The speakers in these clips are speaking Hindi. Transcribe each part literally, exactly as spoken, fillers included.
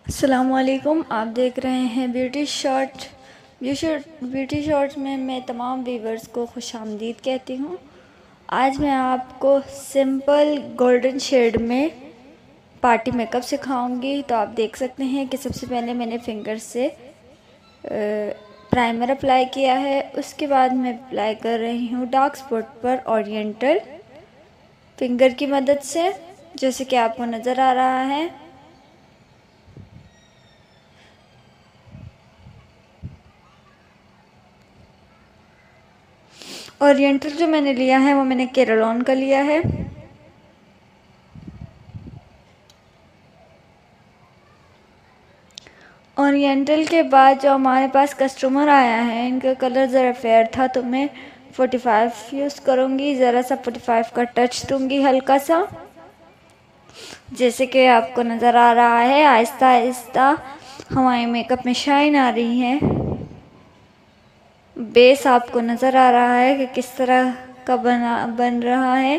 अस्सलामुअलैकुम, आप देख रहे हैं ब्यूटी शॉट। ब्यूटी शॉट्स में मैं तमाम व्यूवर्स को खुशामदीद कहती हूँ। आज मैं आपको सिंपल गोल्डन शेड में पार्टी मेकअप सिखाऊंगी। तो आप देख सकते हैं कि सबसे पहले मैंने फिंगर से प्राइमर अप्लाई किया है। उसके बाद मैं अप्लाई कर रही हूँ डार्क स्पॉट पर ओरिएंटल फिंगर की मदद से, जैसे कि आपको नज़र आ रहा है। ओरिएंटल जो मैंने लिया है वो मैंने केरलॉन का लिया है। ओरिएंटल के बाद जो हमारे पास कस्टमर आया है, इनका कलर ज़रा फेयर था तो मैं पैंतालीस यूज़ करूँगी। ज़रा सा पैंतालीस का टच दूँगी हल्का सा, जैसे कि आपको नज़र आ रहा है। आहिस्ता आहिस्ता हमारे मेकअप में शाइन आ रही है। बेस आपको नज़र आ रहा है कि किस तरह का बना बन रहा है।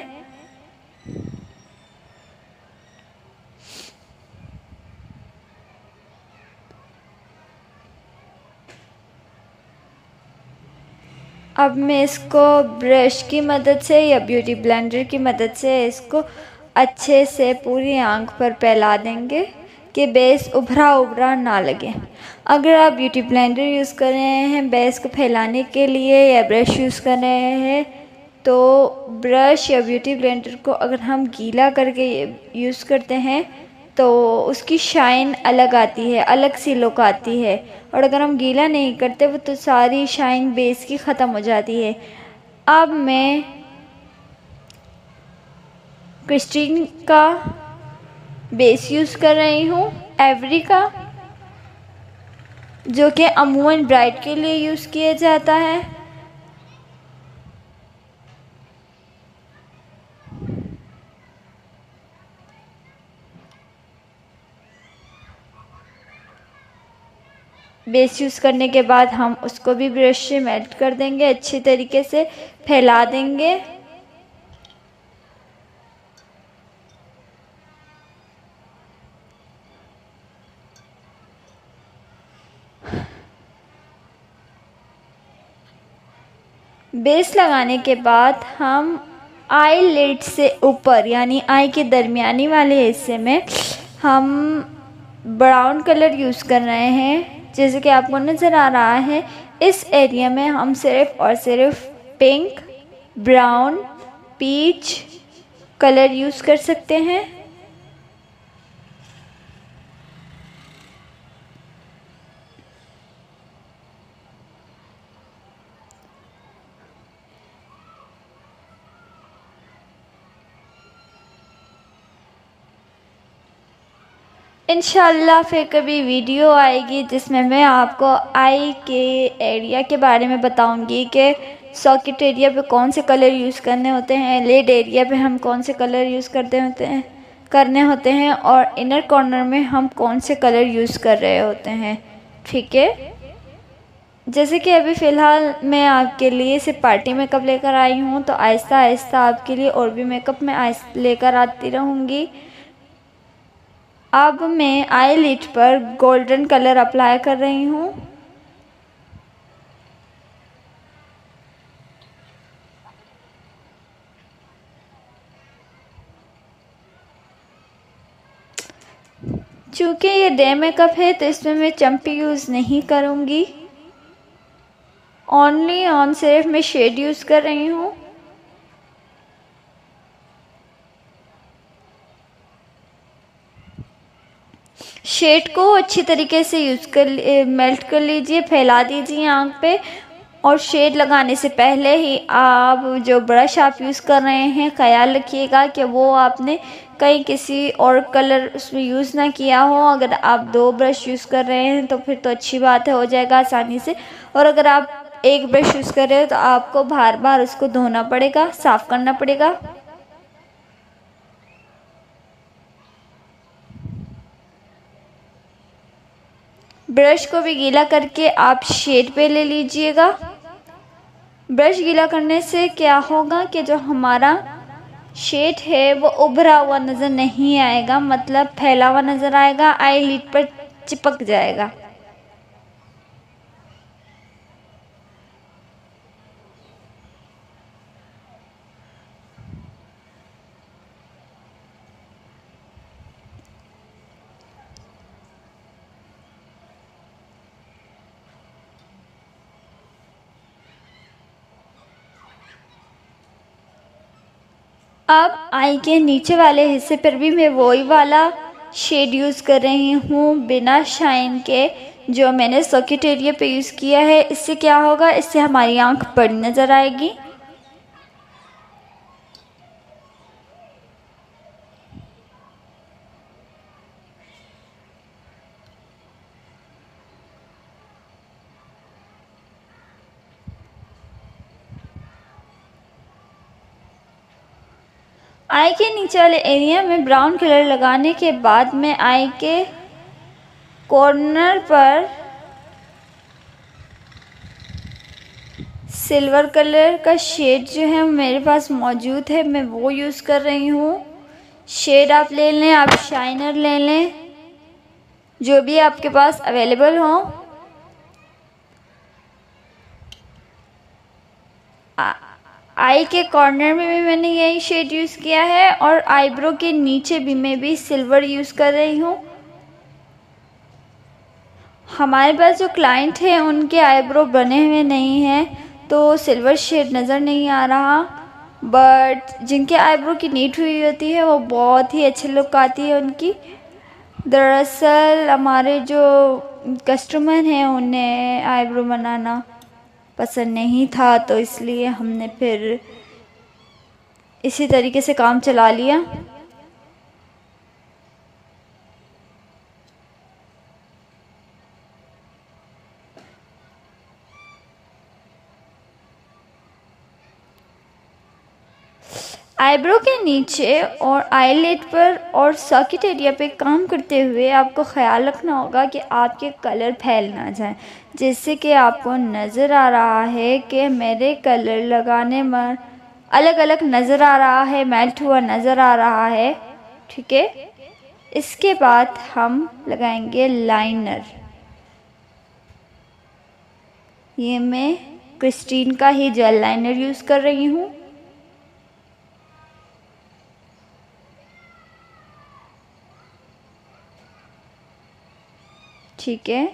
अब मैं इसको ब्रश की मदद से या ब्यूटी ब्लेंडर की मदद से इसको अच्छे से पूरी आंख पर फैला देंगे कि बेस उभरा उभरा ना लगे। अगर आप ब्यूटी ब्लेंडर यूज़ कर रहे हैं बेस को फैलाने के लिए या ब्रश यूज़ कर रहे हैं, तो ब्रश या ब्यूटी ब्लेंडर को अगर हम गीला करके यूज़ करते हैं तो उसकी शाइन अलग आती है, अलग सी लुक आती है। और अगर हम गीला नहीं करते वो तो सारी शाइन बेस की ख़त्म हो जाती है। अब मैं क्रिस्टीन का बेस यूज़ कर रही हूँ, एवरी का, जो कि अमूमन ब्राइड के लिए यूज़ किया जाता है। बेस यूज़ करने के बाद हम उसको भी ब्रश से मेल्ट कर देंगे, अच्छी तरीके से फैला देंगे। बेस लगाने के बाद हम आई लिड से ऊपर यानी आई के दरमियानी वाले हिस्से में हम ब्राउन कलर यूज़ कर रहे हैं, जैसे कि आपको नज़र आ रहा है। इस एरिया में हम सिर्फ और सिर्फ pink, brown, peach colour use कर सकते हैं। इंशाल्लाह फिर कभी वीडियो आएगी जिसमें मैं आपको आई के एरिया के बारे में बताऊंगी कि सॉकेट एरिया पे कौन से कलर यूज़ करने होते हैं, लिड एरिया पे हम कौन से कलर यूज़ करते होते हैं करने होते हैं और इनर कॉर्नर में हम कौन से कलर यूज़ कर रहे होते हैं। ठीक है, जैसे कि अभी फ़िलहाल मैं आपके लिए सिर्फ पार्टी मेकअप लेकर आई हूँ, तो आहिस्ता आहिस्ता आपके लिए और भी मेकअप मैं लेकर आती रहूँगी। अब मैं आई लिड पर गोल्डन कलर अप्लाई कर रही हूँ। चूँकि ये डे मेकअप है तो इसमें मैं चम्पी यूज़ नहीं करूँगी, ओनली ऑन सिर्फ मैं शेड यूज़ कर रही हूँ। शेड को अच्छी तरीके से यूज़ कर मेल्ट कर लीजिए, फैला दीजिए आंख पे। और शेड लगाने से पहले ही आप जो ब्रश आप यूज़ कर रहे हैं ख्याल रखिएगा कि वो आपने कहीं किसी और कलर उसमें यूज़ ना किया हो। अगर आप दो ब्रश यूज़ कर रहे हैं तो फिर तो अच्छी बात है, हो जाएगा आसानी से। और अगर आप एक ब्रश यूज़ कर रहे हो तो आपको बार बार उसको धोना पड़ेगा, साफ़ करना पड़ेगा। ब्रश को भी गीला करके आप शेड पे ले लीजिएगा। ब्रश गीला करने से क्या होगा कि जो हमारा शेड है वो उभरा हुआ नज़र नहीं आएगा, मतलब फैला हुआ नज़र आएगा। आई लिड पर चिपक जाएगा। अब आई के नीचे वाले हिस्से पर भी मैं वही वाला शेड यूज़ कर रही हूँ बिना शाइन के, जो मैंने सॉकेट एरिया पे यूज़ किया है। इससे क्या होगा, इससे हमारी आंख बड़ी नज़र आएगी। आई के नीचे वाले एरिया में ब्राउन कलर लगाने के बाद मैं आई के कॉर्नर पर सिल्वर कलर का शेड जो है मेरे पास मौजूद है, मैं वो यूज़ कर रही हूँ। शेड आप ले लें, आप शाइनर ले लें, जो भी आपके पास अवेलेबल हो। आई के कॉर्नर में भी मैंने यही शेड यूज़ किया है और आईब्रो के नीचे भी मैं भी सिल्वर यूज़ कर रही हूँ। हमारे पास जो क्लाइंट है उनके आईब्रो बने हुए नहीं हैं तो सिल्वर शेड नज़र नहीं आ रहा, बट जिनके आईब्रो की नीट हुई होती है वो बहुत ही अच्छी लुक आती है उनकी। दरअसल हमारे जो कस्टमर हैं उन्हें आईब्रो बनाना पसंद नहीं था, तो इसलिए हमने फिर इसी तरीके से काम चला लिया। आईब्रो के नीचे और आईलेट पर और सॉकेट एरिया पे काम करते हुए आपको ख्याल रखना होगा कि आपके कलर फैल ना जाए, जिससे कि आपको नज़र आ रहा है कि मेरे कलर लगाने में अलग अलग नज़र आ रहा है, मेल्ट हुआ नज़र आ रहा है। ठीक है, इसके बाद हम लगाएंगे लाइनर। ये मैं क्रिस्टीन का ही जेल लाइनर यूज़ कर रही हूँ। ठीक है,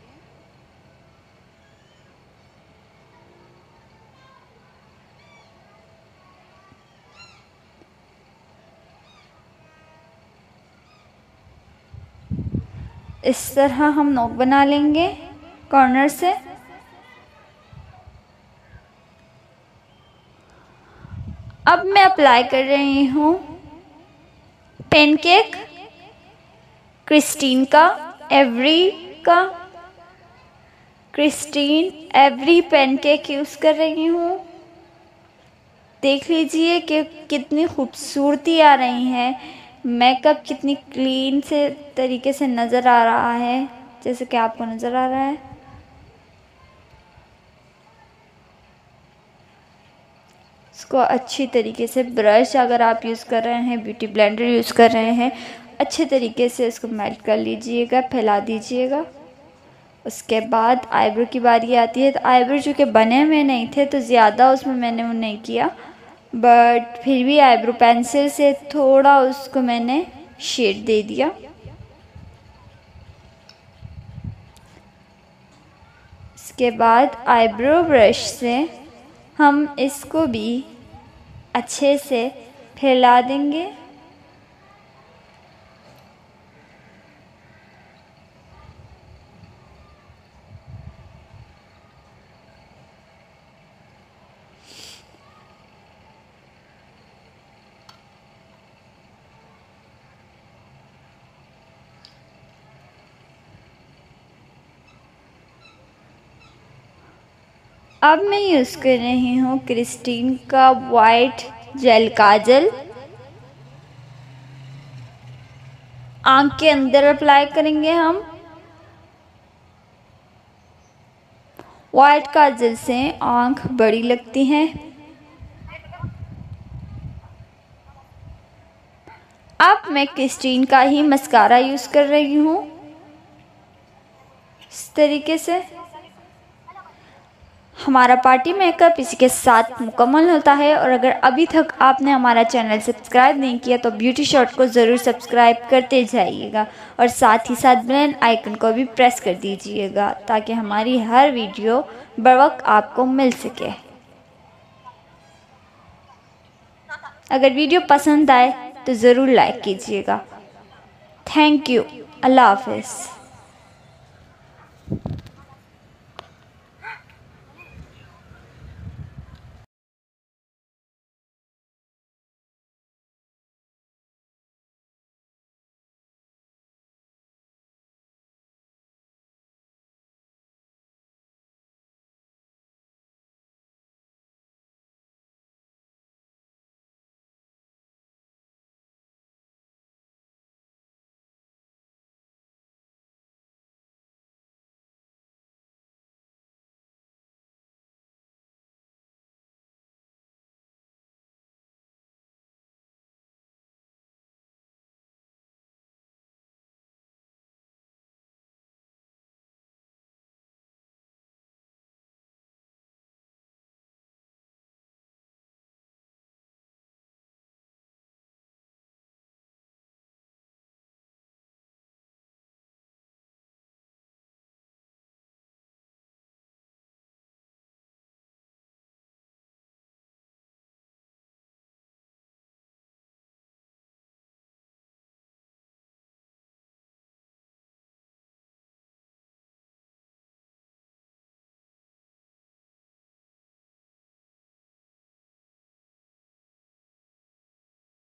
इस तरह हम नोक बना लेंगे कॉर्नर से। अब मैं अप्लाई कर रही हूँ पैनकेक क्रिस्टीन का, एवरी का क्रिस्टीन एवरी पैनकेक यूज़ कर रही हूँ। देख लीजिए कि कितनी खूबसूरती आ रही है, मेकअप कितनी क्लीन से तरीके से नज़र आ रहा है, जैसे कि आपको नज़र आ रहा है। इसको अच्छी तरीके से ब्रश अगर आप यूज़ कर रहे हैं, ब्यूटी ब्लेंडर यूज़ कर रहे हैं, अच्छे तरीके से इसको मेल्ट कर लीजिएगा, फैला दीजिएगा। उसके बाद आईब्रो की बारी आती है, तो आईब्रो जो कि बने हुए नहीं थे तो ज़्यादा उसमें मैंने वो नहीं किया, बट फिर भी आईब्रो पेंसिल से थोड़ा उसको मैंने शेड दे दिया। इसके बाद आईब्रो ब्रश से हम इसको भी अच्छे से फैला देंगे। अब मैं यूज़ कर रही हूँ क्रिस्टीन का वाइट जेल काजल। आँख के अंदर अप्लाई करेंगे हम। वाइट काजल से आँख बड़ी लगती है। अब मैं क्रिस्टीन का ही मस्कारा यूज़ कर रही हूँ। इस तरीके से हमारा पार्टी मेकअप इसी के साथ मुकम्मल होता है। और अगर अभी तक आपने हमारा चैनल सब्सक्राइब नहीं किया तो ब्यूटी शॉट को ज़रूर सब्सक्राइब करते जाइएगा और साथ ही साथ बेल आइकन को भी प्रेस कर दीजिएगा ताकि हमारी हर वीडियो बरवक्त आपको मिल सके। अगर वीडियो पसंद आए तो ज़रूर लाइक कीजिएगा। Thank you. अल्लाह हाफिज़।